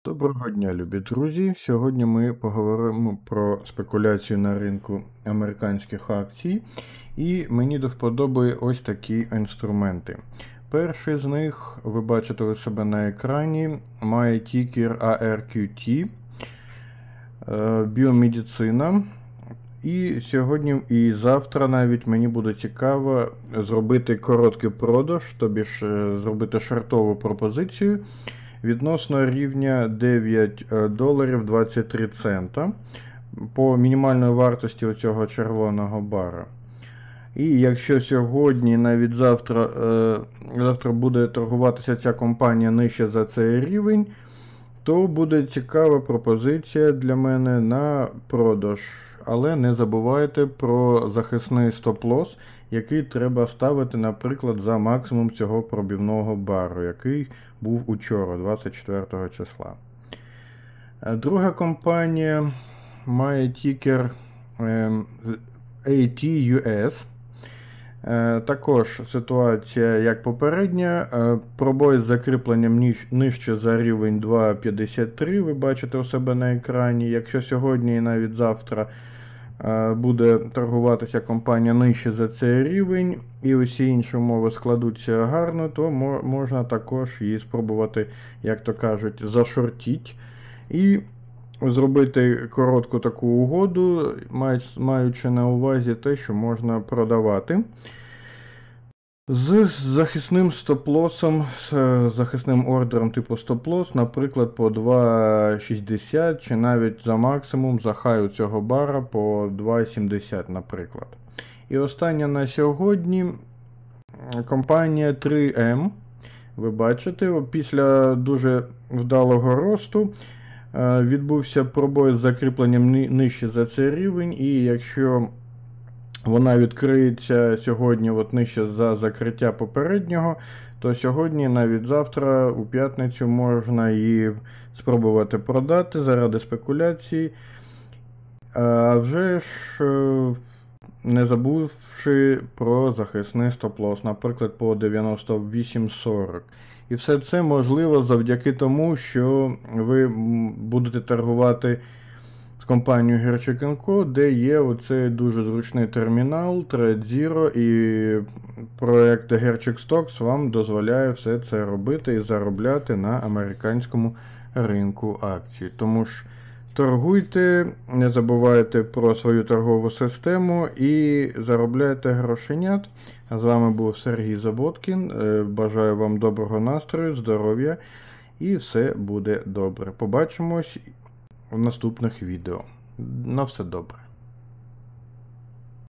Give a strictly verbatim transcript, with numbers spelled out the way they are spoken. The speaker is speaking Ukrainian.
Доброго дня, любі друзі! Сьогодні ми поговоримо про спекуляцію на ринку американських акцій, і мені до вподоби ось такі інструменти. Перший з них, ви бачите у себе на екрані, має тікер А Р Q T, біомедицина. І сьогодні і завтра навіть мені буде цікаво зробити короткий продаж, тобі ж зробити шортову пропозицію відносно рівня дев'ять доларів двадцять три цента по мінімальної вартості оцього червоного бара. І якщо сьогодні, навіть завтра, е, завтра буде торгуватися ця компанія нижче за цей рівень, то буде цікава пропозиція для мене на продаж. Але не забувайте про захисний стоп-лосс, який треба ставити, наприклад, за максимум цього пробівного бару, який був учора, двадцять четвертого числа. Друга компанія має тікер ей ті ю ес. Також ситуація як попередня, пробой з закріпленням нижче за рівень два п'ятдесят три, ви бачите у себе на екрані. Якщо сьогодні і навіть завтра буде торгуватися компанія нижче за цей рівень, і усі інші умови складуться гарно, то можна також її спробувати, як то кажуть, зашортіть і зробити коротку таку угоду, маючи на увазі те, що можна продавати. З захисним стоп-лосом, з захисним ордером типу стоп-лосс, наприклад, по два шістдесят, чи навіть за максимум за хай у цього бара по два сімдесят, наприклад. І остання на сьогодні компанія три ем. Ви бачите, після дуже вдалого росту відбувся пробой з закріпленням нижче за цей рівень, і якщо вона відкриється сьогодні от нижче за закриття попереднього, то сьогодні, навіть завтра, у п'ятницю, можна її спробувати продати заради спекуляцій. А вже ж не забувши про захисний стоп-лосс, наприклад, по дев'яносто вісім сорок. І все це можливо завдяки тому, що ви будете торгувати з компанією Герчик енд Ко, де є оцей дуже зручний термінал TradeZero, і проєкт Герчик Stocks вам дозволяє все це робити і заробляти на американському ринку акцій. Тому ж торгуйте, не забувайте про свою торгову систему і заробляйте грошенят. А з вами був Сергій Заботкін. Бажаю вам доброго настрою, здоров'я і все буде добре. Побачимось в наступних відео. На все добре.